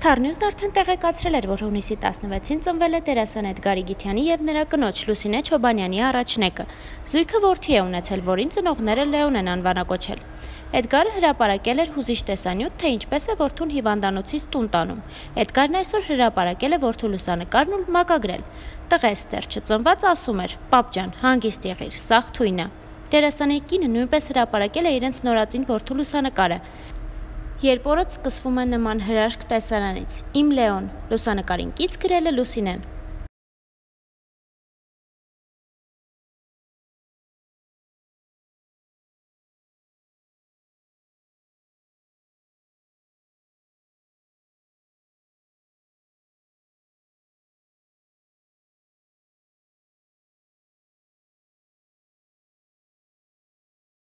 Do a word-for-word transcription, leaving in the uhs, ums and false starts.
Սթարնյուզն արդեն տեղեկացրել էր, որ հունիսի տասնվեցին ծնվել է դերասան Էդգար Իգիթյանի և նրա կնոջ Լուսինե Չոբանյանի առաջնեկը։ Զույգը որդի է ունեցել, որին ծնողները Լեոն են անվանակոչել։ Էդգարը հրապարակել էր հուզիչ տեսանյութ, թե ինչպես է որդուն հիվանդանոցից տուն տանում։ Էդգարն այսօր հրապարակել է որդու լուսանկարն ու մակագրել։ Տղես դեռ չծնված ասում էր. «Պապ ջան, հանգիստ եղիր, սաղ թույն է»։ Դերասանի կինը նույնպես հրապարակել է իրենց նորածին որդու լուսանկարը։ Երբ օրը սկսվում է նման հրաշք տեսարանից, «Իմ Լեոն» լուսանկարին կից գրել է Լուսինեն։